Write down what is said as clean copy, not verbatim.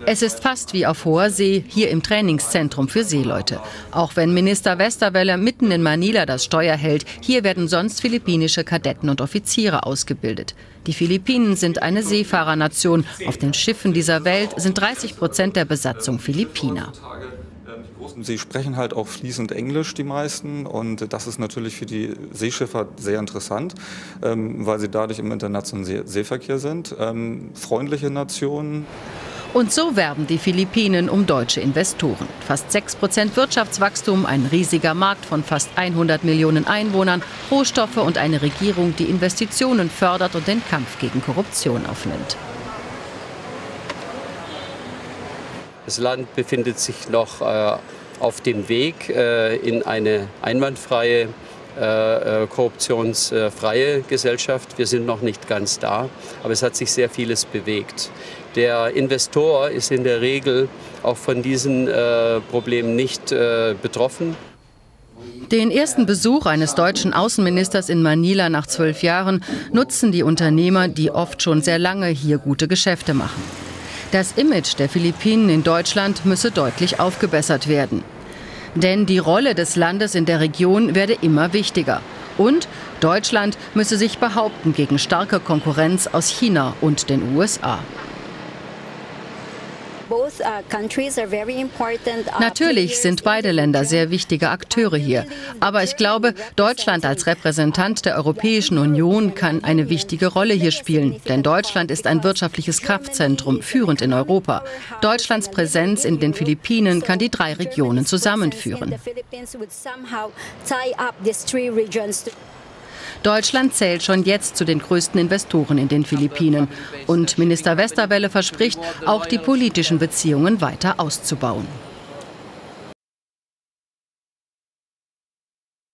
Es ist fast wie auf hoher See, hier im Trainingszentrum für Seeleute. Auch wenn Minister Westerwelle mitten in Manila das Steuer hält, hier werden sonst philippinische Kadetten und Offiziere ausgebildet. Die Philippinen sind eine Seefahrernation. Auf den Schiffen dieser Welt sind 30% der Besatzung Philippiner. Sie sprechen halt auch fließend Englisch, die meisten. Und das ist natürlich für die Seeschifffahrt sehr interessant, weil sie dadurch im internationalen Seeverkehr sind. Freundliche Nationen. Und so werben die Philippinen um deutsche Investoren. Fast 6% Wirtschaftswachstum, ein riesiger Markt von fast 100 Millionen Einwohnern, Rohstoffe und eine Regierung, die Investitionen fördert und den Kampf gegen Korruption aufnimmt. Das Land befindet sich noch auf dem Weg in eine einwandfreie, korruptionsfreie Gesellschaft. Wir sind noch nicht ganz da, aber es hat sich sehr vieles bewegt. Der Investor ist in der Regel auch von diesen Problemen nicht betroffen. Den ersten Besuch eines deutschen Außenministers in Manila nach 12 Jahren nutzen die Unternehmer, die oft schon sehr lange hier gute Geschäfte machen. Das Image der Philippinen in Deutschland müsse deutlich aufgebessert werden. Denn die Rolle des Landes in der Region werde immer wichtiger. Und Deutschland müsse sich behaupten gegen starke Konkurrenz aus China und den USA. Natürlich sind beide Länder sehr wichtige Akteure hier. Aber ich glaube, Deutschland als Repräsentant der Europäischen Union kann eine wichtige Rolle hier spielen. Denn Deutschland ist ein wirtschaftliches Kraftzentrum, führend in Europa. Deutschlands Präsenz in den Philippinen kann die 3 Regionen zusammenführen. Deutschland zählt schon jetzt zu den größten Investoren in den Philippinen. Und Minister Westerwelle verspricht, auch die politischen Beziehungen weiter auszubauen.